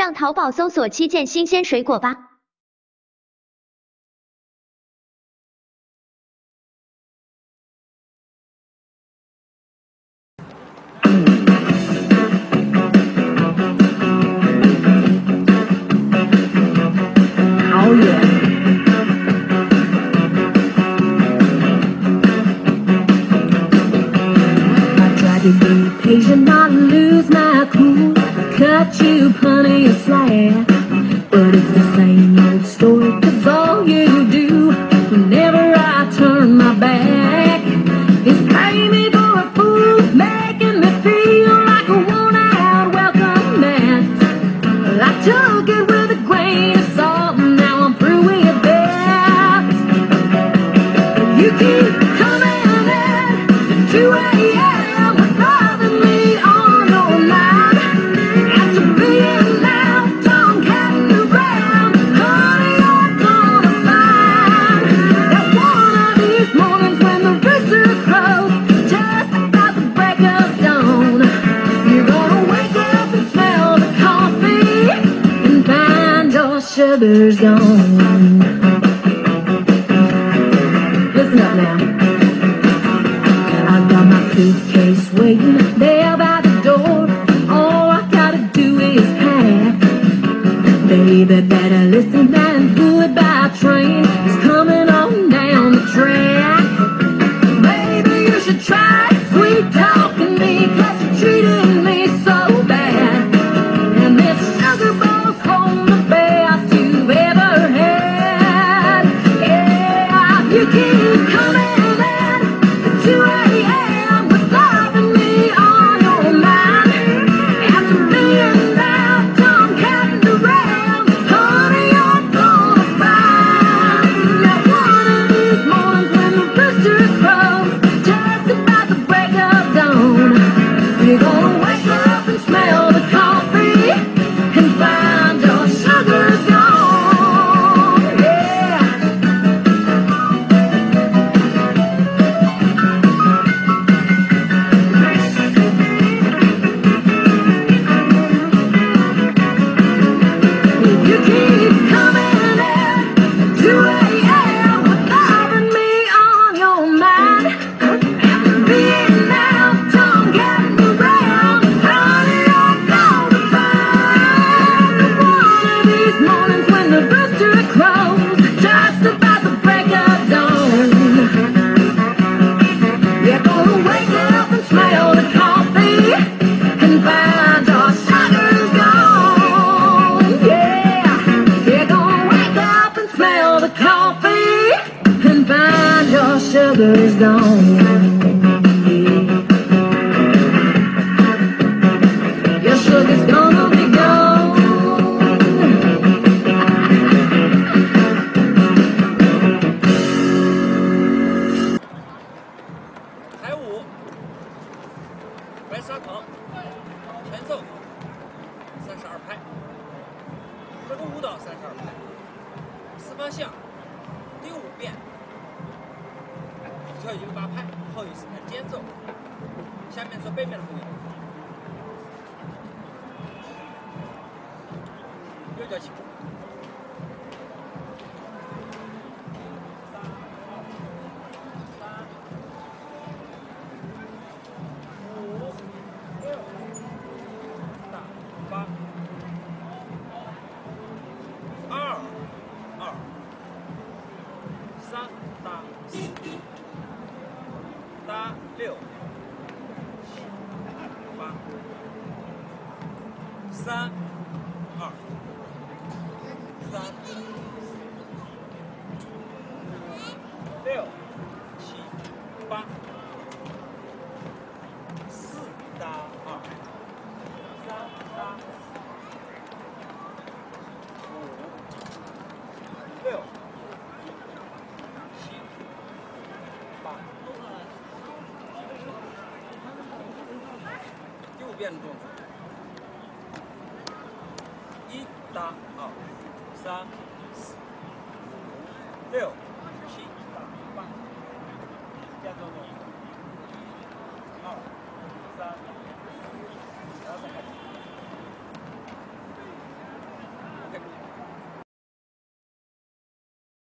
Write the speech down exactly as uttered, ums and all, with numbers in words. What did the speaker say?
上淘宝搜索七件新鲜水果吧。 好远。 To be patient, not lose my cool. I cut you plenty of slack, but it's the same old story. 'Cause all you do whenever I turn my back is pay me for a fool, making me feel like a worn-out welcome mat. Well, I took it with a grain of salt, and now I'm through with that. You keep coming in two a m sugar's gone. Listen up now. I've got my suitcase waiting there by the door. All I gotta do is pack. Baby, better listen, and goodbye train is coming on down the track. Maybe you should try sweet talking me, 'cause you're treating me so bad. And this sugar bowl's home the best you've ever had. Yeah, you keep coming in at two a m with loving me on your mind. After being out, done catting around, honey, you're gonna find that one of these mornings when the rooster crows, just about the break of dawn, you're gonna wake up and smell the coffee and find your sugar's gone. Yeah. You keep coming in two a m with loving me on your mind. After being out, tongue getting around, honey, you're gonna find one of these mornings when the rooster crows, just about the break of dawn. You're gonna wake up and smell the coffee and find your sugar's gone. Yeah, you're gonna wake up and smell the coffee and find your sugar's gone. Yeah. Your sugar's gonna be gone. 排舞，白砂糖，前奏，三十二拍。这个舞蹈三十二拍，四方向，第五遍，跳一个八拍，后一次看间奏。下面做背面的部分，右脚起步。八，二，二，三搭四，搭六，七，八，三，二，三，六，七，八，四搭二。三搭五六七八，第五遍的动作，一搭二，三四五六